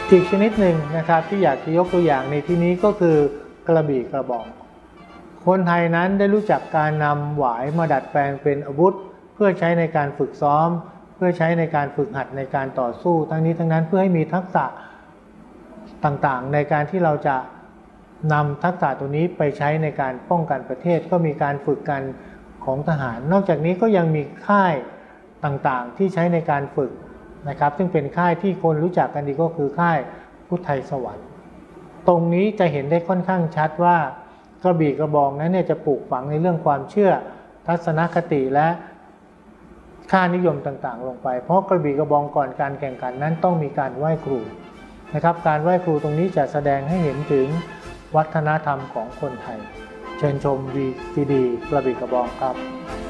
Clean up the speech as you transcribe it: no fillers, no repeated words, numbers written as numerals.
อีกชนิดหนึ่งนะครับที่อยากจะยกตัวอย่างในที่นี้ก็คือกระบี่กระบองคนไทยนั้นได้รู้จักการนำหวายมาดัดแปลงเป็นอาวุธเพื่อใช้ในการฝึกซ้อมเพื่อใช้ในการฝึกหัดในการต่อสู้ทั้งนี้ทั้งนั้นเพื่อให้มีทักษะต่างๆในการที่เราจะนำทักษะตัวนี้ไปใช้ในการป้องกันประเทศก็มีการฝึกกันของทหารนอกจากนี้ก็ยังมีค่ายต่างๆที่ใช้ในการฝึกนะครับซึ่งเป็นค่ายที่คนรู้จักกันดีก็คือค่ายพุทธไทยสวรรค์ตรงนี้จะเห็นได้ค่อนข้างชัดว่ากระบี่กระบองนั้นเนี่ยจะปลูกฝังในเรื่องความเชื่อทัศนคติและค่านิยมต่างๆลงไปเพราะกระบี่กระบองก่อนการแข่งขันนั้นต้องมีการไหว้ครูนะครับการไหว้ครูตรงนี้จะแสดงให้เห็นถึงวัฒนธรรมของคนไทยเชิญชม VCD กระบี่กระบองครับ